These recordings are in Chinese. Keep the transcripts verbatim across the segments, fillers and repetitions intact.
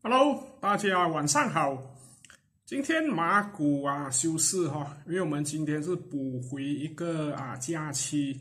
Hello， 大家晚上好。今天马股啊休市哈，因为我们今天是补回一个啊假期，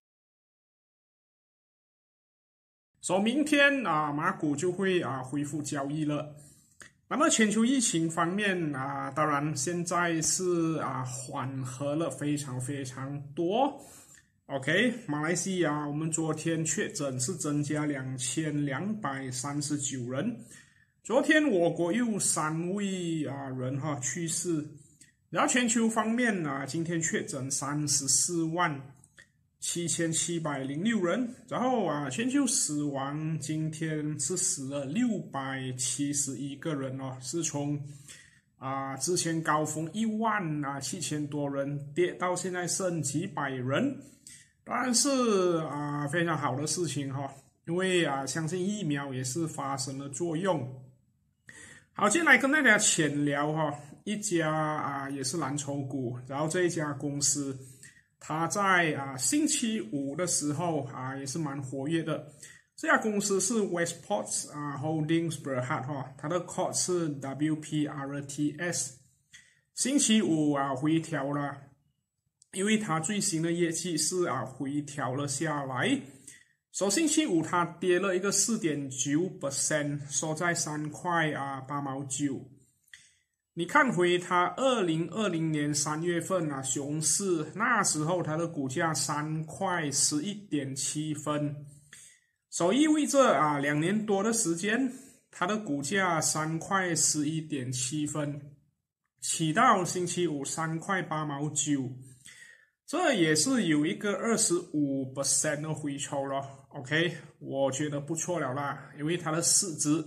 所以明天啊马股就会啊恢复交易了。那么全球疫情方面啊，当然现在是啊缓和了非常非常多。OK， 马来西亚我们昨天确诊是增加两千两百三十九人。昨天我国又三位啊人哈去世，然后全球方面啊，今天确诊三十四万七千七百零六人，然后啊全球死亡今天是死了六百七十一个人哦，是从啊之前高峰一万啊七千多人跌到现在剩几百人，当然是啊非常好的事情哈，因为啊相信疫苗也是发生了作用。好，接下来跟大家浅聊哈，一家啊也是蓝筹股，然后这一家公司，它在啊星期五的时候啊也是蛮活跃的。这家公司是 WESTPORTS 啊 Holdings Berhad 哈，它的 code 是 W P R T S。星期五啊回调了，因为它最新的业绩是啊回调了下来。所以星期五它跌了一个 百分之四点九， 收在三块啊八毛九。你看回它二零二零年三月份啊熊市，那时候它的股价三块十一点七分，所以意味着啊两年多的时间，它的股价三块十一点七分，起到星期五三块八毛九。这也是有一个 百分之二十五 的回抽了 ，OK， 我觉得不错了啦，因为它的市值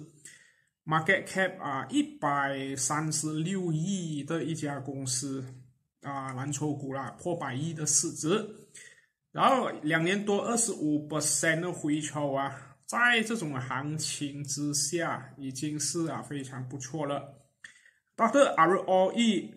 market cap 啊一百三十六亿的一家公司啊蓝筹股啦，破百亿的市值，然后两年多 百分之二十五 的回抽啊，在这种行情之下已经是啊非常不错了。它的 R O E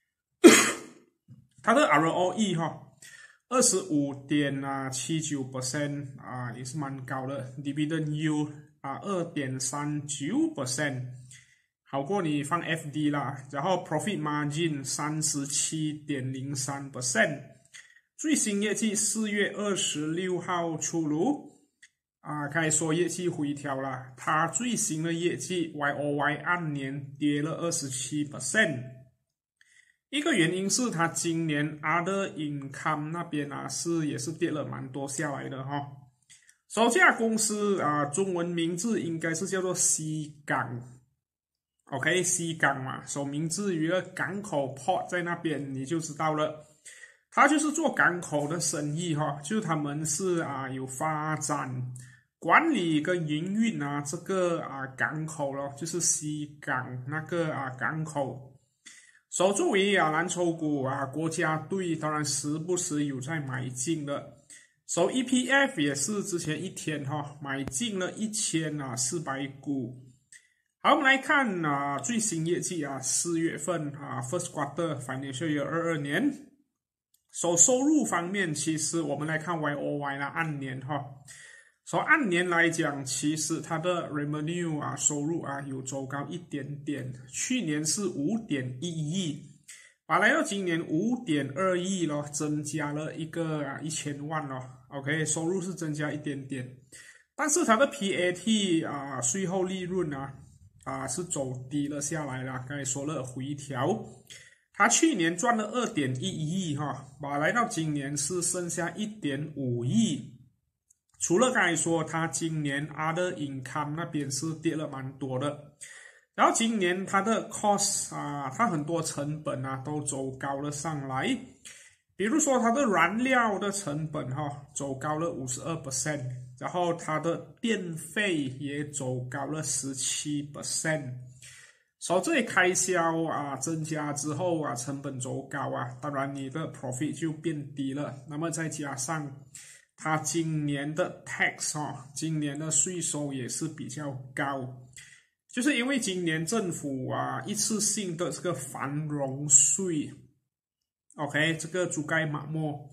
它的 R O E 哈 二十五点七九 啊也是蛮高的 ，dividend yield 啊 二点三九 好过你放 F D 啦，然后 profit margin 三十七点零三 最新业绩四月二十六号出炉啊，该说业绩回调了，它最新的业绩 Y O Y 按年跌了 百分之二十七。一个原因是它今年 other income 那边啊是也是跌了蛮多下来的哈。首家公司啊中文名字应该是叫做西港 ，OK 西港嘛，所名字有一个港口 port 在那边你就知道了。它就是做港口的生意哈，就是他们是啊有发展管理跟营运啊这个啊港口咯，就是西港那个啊港口。所作为啊蓝筹股啊，国家队当然时不时有在买进的，所以 E P F 也是之前一天哈买进了一千啊四百股。好，我们来看啊最新业绩啊，四月份啊 first quarter financial year 二二年，所收入方面，其实我们来看 Y O Y 啦，按年哈。所以按年来讲，其实它的 revenue 啊收入啊有走高一点点，去年是 五点一亿，啊来到今年 五点二亿咯，增加了一个啊一千万咯 ，OK， 收入是增加一点点，但是它的 P A T 啊税后利润啊啊是走低了下来了，刚才说了回调，它去年赚了 二点一亿哈，啊来到今年是剩下 一点五亿。除了刚才说，它今年 other income 那边是跌了蛮多的，然后今年它的 cost 啊，它很多成本啊都走高了上来，比如说它的燃料的成本哈、哦、走高了 百分之五十二， 然后它的电费也走高了 百分之十七， 所以这里开销啊增加之后啊成本走高啊，当然你的 profit 就变低了，那么再加上它今年的 tax 哦，今年的税收也是比较高，就是因为今年政府啊一次性的这个繁荣税 ，OK， 这个竹盖马末，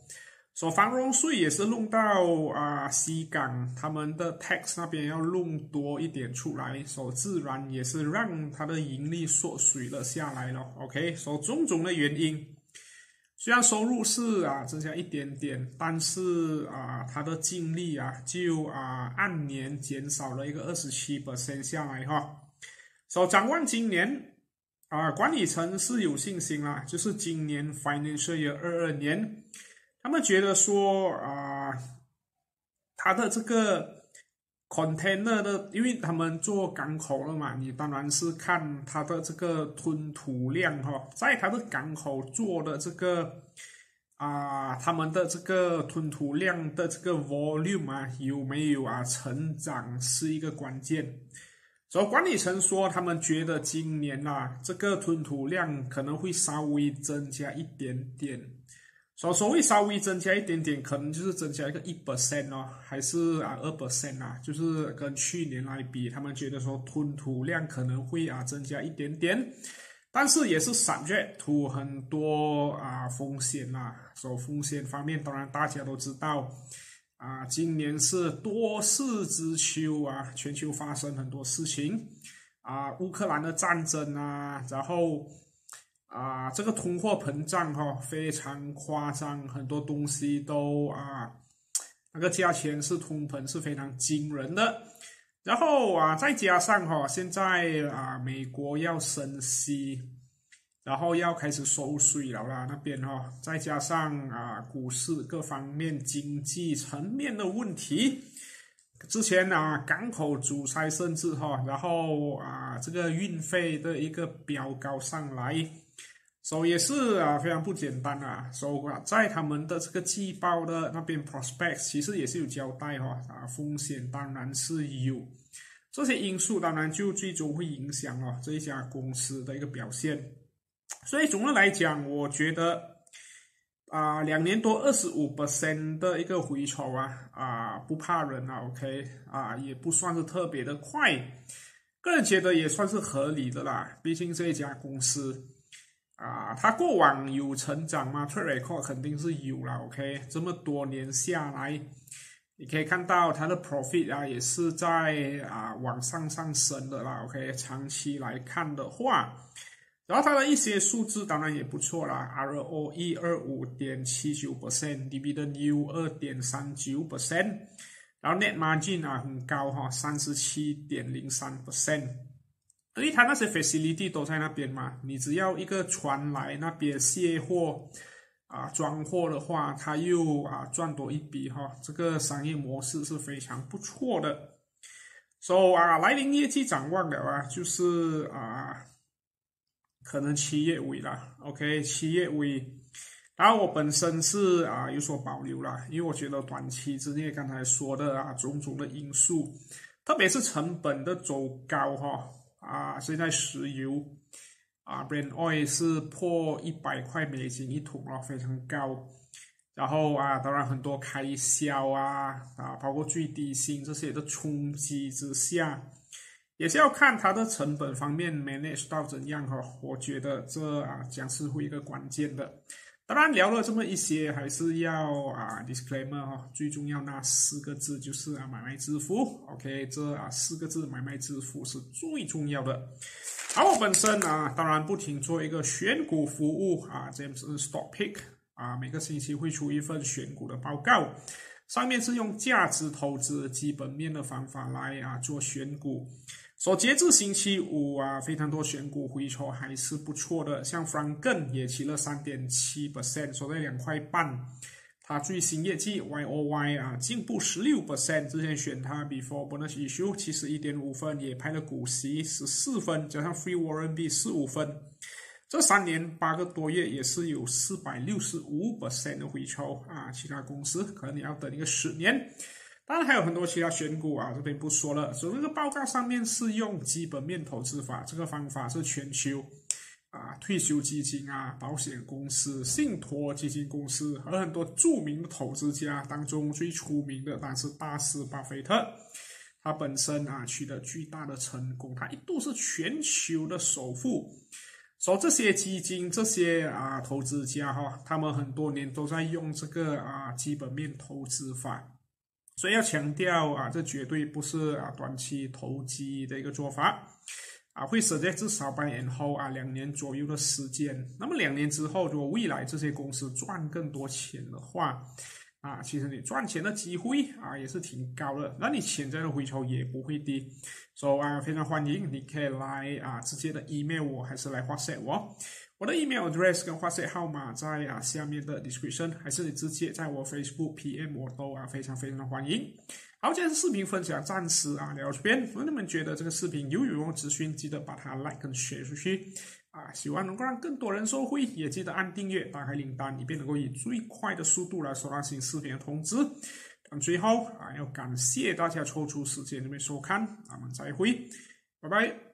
所以繁荣税也是弄到啊、呃、西港他们的 tax 那边要弄多一点出来，所以自然也是让它的盈利缩水了下来了。OK， 所以种种的原因，虽然收入是啊增加一点点，但是啊它的净利啊就啊按年减少了一个 百分之二十七 下来哈。所以展望今年啊，管理层是有信心啦，就是今年 financial year 二二年。他们觉得说啊、呃，他的这个 container 的，因为他们做港口了嘛，你当然是看它的这个吞吐量哈、哦，在它的港口做的这个啊、呃，他们的这个吞吐量的这个 volume 啊，有没有啊成长是一个关键。所以管理层说，他们觉得今年啊，这个吞吐量可能会稍微增加一点点。所所谓稍微增加一点点，可能就是增加一个 百分之一 哦，还是啊 百分之二 啊，就是跟去年来比，他们觉得说吞吐量可能会啊增加一点点，但是也是 subject to 很多啊风险啦。所以风险方面，当然大家都知道啊，今年是多事之秋啊，全球发生很多事情啊，乌克兰的战争啊，然后。啊，这个通货膨胀哈、哦、非常夸张，很多东西都啊那个价钱是通膨是非常惊人的。然后啊再加上哈、哦、现在啊美国要升息，然后要开始收水了啦那边哈、哦，再加上啊股市各方面经济层面的问题。之前啊港口阻塞甚至哈、哦，然后啊这个运费的一个飙高上来。所以也是啊，非常不简单啊。所以啊，在他们的这个季报的那边 prospect 其实也是有交代哈、哦、啊，风险当然是有，这些因素当然就最终会影响哦这一家公司的一个表现。所以总的来讲，我觉得啊，两年多 百分之二十五 的一个回抽啊啊不怕人啊 ，OK 啊，也不算是特别的快，个人觉得也算是合理的啦。毕竟这一家公司。啊，它过往有成长吗 ？Track record 肯定是有啦 ，OK， 这么多年下来，你可以看到它的 profit 啊，也是在啊往上上升的啦 ，OK， 长期来看的话，然后它的一些数字当然也不错啦 ，R O E 二十五点七九 percent，dividend yield 二点三九 percent， 然后 net margin 啊很高哈，三十七点零三 percent。因为他那些 facility 都在那边嘛，你只要一个船来那边卸货啊装货的话，他又啊赚多一笔哈，这个商业模式是非常不错的。所以啊，来临业绩展望的啊，就是啊可能七月尾啦 ，OK， 七月尾。然后我本身是啊有所保留啦，因为我觉得短期之内刚才说的啊种种的因素，特别是成本的走高哈。啊，现在石油啊 ，Brent oil 是破一百块美金一桶了，非常高。然后啊，当然很多开销啊啊，包括最低薪这些的冲击之下，也是要看它的成本方面 manage 到怎样哈。我觉得这啊将是会一个关键的。当然聊了这么一些，还是要啊 disclaimer 哈，最重要那四个字就是啊买卖致富 ，OK， 这啊四个字买卖致富是最重要的。而我本身啊，当然不停做一个选股服务啊 ，James Stock Pick 啊，每个星期会出一份选股的报告，上面是用价值投资基本面的方法来啊做选股。所以截至星期五啊，非常多选股回抽还是不错的，像 FRONTKEN 也起了 百分之三点七， 收在两块半。它最新业绩 Y O Y 啊进步 百分之十六， 之前选它 before bonus issue 七十一点五分，也派了股息十四分，加上 free warrant B 十五分。这三年八个多月也是有 百分之四百六十五 的回抽啊，其他公司可能你要等一个十年。当然还有很多其他选股啊，这边不说了。所以这个报告上面是用基本面投资法，这个方法是全球啊退休基金啊、保险公司、信托基金公司和很多著名的投资家当中最出名的，当然是大师巴菲特。他本身啊取得巨大的成功，他一度是全球的首富。 所以这些基金、这些啊投资家哈，他们很多年都在用这个啊基本面投资法，所以要强调啊，这绝对不是啊短期投机的一个做法啊，会设在至少半年后啊两年左右的时间。那么两年之后，如果未来这些公司赚更多钱的话，啊，其实你赚钱的机会啊也是挺高的，那你潜在的回酬也不会低，所以啊非常欢迎你可以来啊直接的 email 我，还是来 WhatsApp 我，我的 email address 跟 WhatsApp 号码在啊下面的 description， 还是你直接在我 Facebook P M 我都啊非常非常的欢迎。好，今天视频分享暂时啊聊到这边，如果你们觉得这个视频有有用资讯，记得把它 like 跟 share 出去。啊，希望能够让更多人受惠，也记得按订阅，打开铃铛，以便能够以最快的速度来收到新视频的通知。那最后啊，要感谢大家抽出时间准备收看，我们再会，拜拜。